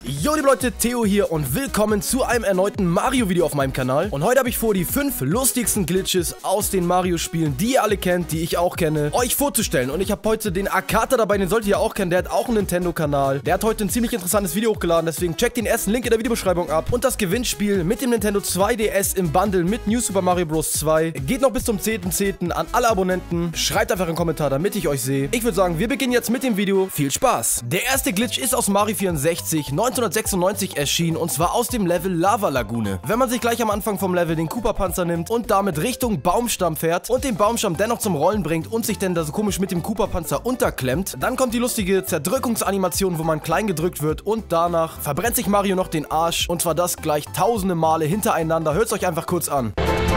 Jo liebe Leute, Theo hier und willkommen zu einem erneuten Mario-Video auf meinem Kanal. Und heute habe ich vor, die 5 lustigsten Glitches aus den Mario-Spielen, die ihr alle kennt, die ich auch kenne, euch vorzustellen. Und ich habe heute den Akata dabei, den solltet ihr auch kennen, der hat auch einen Nintendo-Kanal. Der hat heute ein ziemlich interessantes Video hochgeladen, deswegen checkt den ersten Link in der Videobeschreibung ab. Und das Gewinnspiel mit dem Nintendo 2DS im Bundle mit New Super Mario Bros. 2 geht noch bis zum 10.10. an alle Abonnenten. Schreibt einfach einen Kommentar, damit ich euch sehe. Ich würde sagen, wir beginnen jetzt mit dem Video. Viel Spaß! Der erste Glitch ist aus Mario 64, 1996 erschienen, und zwar aus dem Level Lava Lagune. Wenn man sich gleich am Anfang vom Level den Koopa-Panzer nimmt und damit Richtung Baumstamm fährt und den Baumstamm dennoch zum Rollen bringt und sich dann da so komisch mit dem Koopa-Panzer unterklemmt, dann kommt die lustige Zerdrückungsanimation, wo man klein gedrückt wird, und danach verbrennt sich Mario noch den Arsch, und zwar das gleich tausende Male hintereinander. Hört es euch einfach kurz an.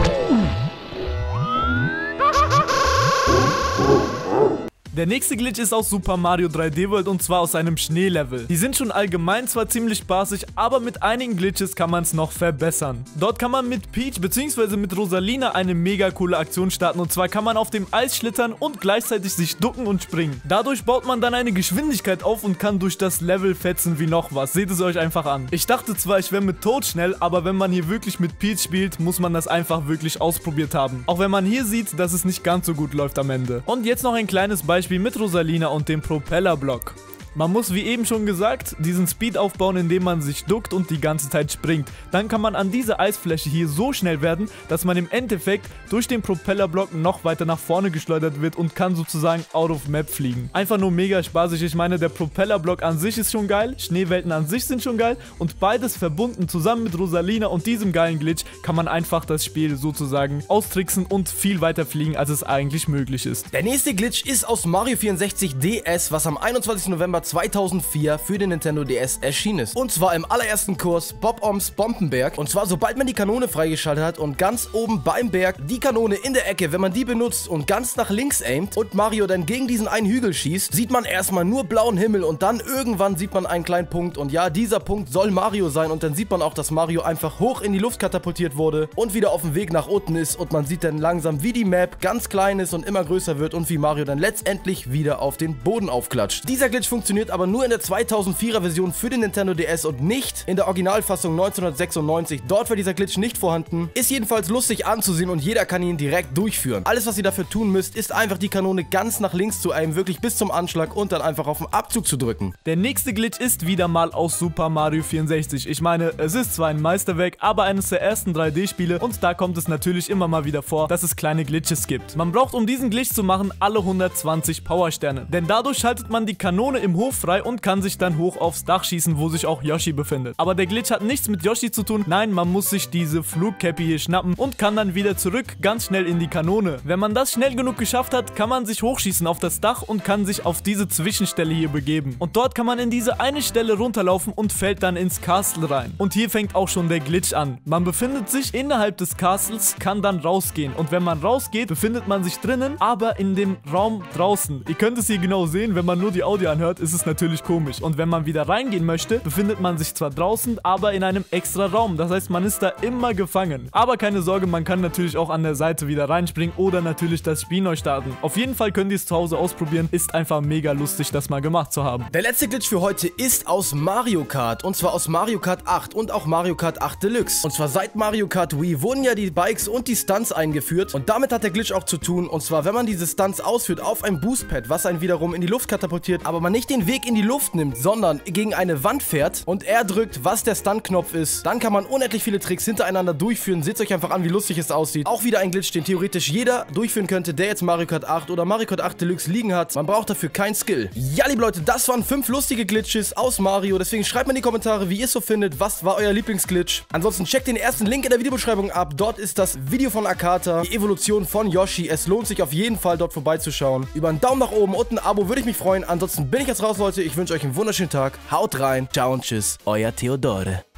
Der nächste Glitch ist aus Super Mario 3D World, und zwar aus einem Schneelevel. Die sind schon allgemein zwar ziemlich spaßig, aber mit einigen Glitches kann man es noch verbessern. Dort kann man mit Peach bzw. mit Rosalina eine mega coole Aktion starten, und zwar kann man auf dem Eis schlittern und gleichzeitig sich ducken und springen. Dadurch baut man dann eine Geschwindigkeit auf und kann durch das Level fetzen wie noch was. Seht es euch einfach an. Ich dachte zwar, ich wäre mit Toad schnell, aber wenn man hier wirklich mit Peach spielt, muss man das einfach wirklich ausprobiert haben. Auch wenn man hier sieht, dass es nicht ganz so gut läuft am Ende. Und jetzt noch ein kleines Beispiel mit Rosalina und dem Propellerblock. Man muss, wie eben schon gesagt, diesen Speed aufbauen, indem man sich duckt und die ganze Zeit springt. Dann kann man an dieser Eisfläche hier so schnell werden, dass man im Endeffekt durch den Propellerblock noch weiter nach vorne geschleudert wird und kann sozusagen out of map fliegen. Einfach nur mega spaßig. Ich meine, der Propellerblock an sich ist schon geil, Schneewelten an sich sind schon geil, und beides verbunden zusammen mit Rosalina und diesem geilen Glitch kann man einfach das Spiel sozusagen austricksen und viel weiter fliegen, als es eigentlich möglich ist. Der nächste Glitch ist aus Mario 64 DS, was am 21. November 2004 für den Nintendo DS erschienen ist. Und zwar im allerersten Kurs Bob-Oms Bombenberg. Und zwar sobald man die Kanone freigeschaltet hat und ganz oben beim Berg die Kanone in der Ecke, wenn man die benutzt und ganz nach links aimt und Mario dann gegen diesen einen Hügel schießt, sieht man erstmal nur blauen Himmel, und dann irgendwann sieht man einen kleinen Punkt, und ja, dieser Punkt soll Mario sein, und dann sieht man auch, dass Mario einfach hoch in die Luft katapultiert wurde und wieder auf dem Weg nach unten ist, und man sieht dann langsam, wie die Map ganz klein ist und immer größer wird und wie Mario dann letztendlich wieder auf den Boden aufklatscht. Dieser Glitch funktioniert aber nur in der 2004er Version für den Nintendo DS und nicht in der Originalfassung 1996. Dort war dieser Glitch nicht vorhanden. Ist jedenfalls lustig anzusehen und jeder kann ihn direkt durchführen. Alles, was ihr dafür tun müsst, ist einfach die Kanone ganz nach links zu aimen, wirklich bis zum Anschlag, und dann einfach auf den Abzug zu drücken. Der nächste Glitch ist wieder mal aus Super Mario 64. Ich meine, es ist zwar ein Meisterwerk, aber eines der ersten 3D-Spiele, und da kommt es natürlich immer mal wieder vor, dass es kleine Glitches gibt. Man braucht, um diesen Glitch zu machen, alle 120 Powersterne, denn dadurch schaltet man die Kanone im Hof frei und kann sich dann hoch aufs Dach schießen, wo sich auch Yoshi befindet. Aber der Glitch hat nichts mit Yoshi zu tun. Nein, man muss sich diese Flugcappy hier schnappen und kann dann wieder zurück ganz schnell in die Kanone. Wenn man das schnell genug geschafft hat, kann man sich hochschießen auf das Dach und kann sich auf diese Zwischenstelle hier begeben. Und dort kann man in diese eine Stelle runterlaufen und fällt dann ins Castle rein. Und hier fängt auch schon der Glitch an. Man befindet sich innerhalb des Castles, kann dann rausgehen. Und wenn man rausgeht, befindet man sich drinnen, aber in dem Raum draußen. Ihr könnt es hier genau sehen, wenn man nur die Audio anhört, ist es natürlich komisch. Und wenn man wieder reingehen möchte, befindet man sich zwar draußen, aber in einem extra Raum. Das heißt, man ist da immer gefangen. Aber keine Sorge, man kann natürlich auch an der Seite wieder reinspringen oder natürlich das Spiel neu starten. Auf jeden Fall könnt ihr es zu Hause ausprobieren. Ist einfach mega lustig, das mal gemacht zu haben. Der letzte Glitch für heute ist aus Mario Kart, und zwar aus Mario Kart 8 und auch Mario Kart 8 Deluxe. Und zwar seit Mario Kart Wii wurden ja die Bikes und die Stunts eingeführt, und damit hat der Glitch auch zu tun, und zwar wenn man diese Stunts ausführt auf ein Boostpad, was einen wiederum in die Luft katapultiert, aber man nicht den Weg in die Luft nimmt, sondern gegen eine Wand fährt und er drückt, was der Stunt-Knopf ist, dann kann man unendlich viele Tricks hintereinander durchführen. Seht euch einfach an, wie lustig es aussieht. Auch wieder ein Glitch, den theoretisch jeder durchführen könnte, der jetzt Mario Kart 8 oder Mario Kart 8 Deluxe liegen hat. Man braucht dafür kein Skill. Ja, liebe Leute, das waren 5 lustige Glitches aus Mario. Deswegen schreibt mir in die Kommentare, wie ihr es so findet. Was war euer Lieblingsglitch? Ansonsten checkt den ersten Link in der Videobeschreibung ab. Dort ist das Video von Akata, die Evolution von Yoshi. Es lohnt sich auf jeden Fall, dort vorbeizuschauen. Über einen Daumen nach oben und ein Abo würde ich mich freuen. Ansonsten bin ich jetzt raus, Leute. Ich wünsche euch einen wunderschönen Tag. Haut rein. Ciao und tschüss. Euer Theodore.